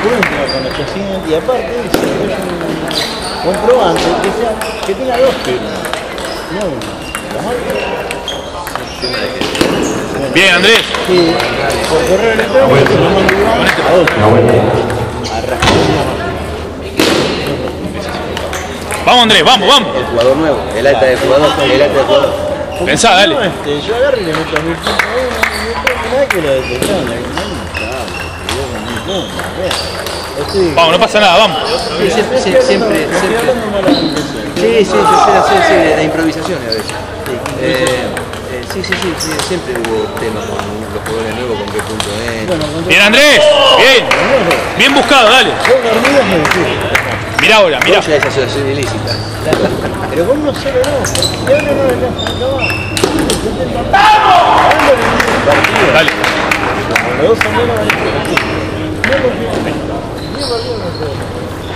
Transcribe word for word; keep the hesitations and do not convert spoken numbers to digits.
trucadente con ochocientos y aparte si es un comprobante que, sea, que tenga dos firmas, no una. Bien, Andrés. Sí, por correo electrónico se lo mando igual a otro. A rascar. Vamos, Andrés, vamos, vamos. El jugador nuevo, el alta de jugador, el alta de jugador. Pensá, dale. No, este, yo agarro y le meto mil puntos a uno y después nada que lo detectaron. Vamos, no pasa nada, vamos. Sí, siempre, siempre, siempre. Sí, sí, yo sé hacer sí, de improvisaciones a veces. Eh, eh, sí, sí, sí, sí, siempre hubo temas con los jugadores nuevos, con qué punto es. Bien, Andrés. Bien. Bien buscado, dale. Mirá ahora, mirá. Ya es asociación ilícita. Pero vos no solo no, porque ahora no le acabas. Dale. Los dos son menos. No lo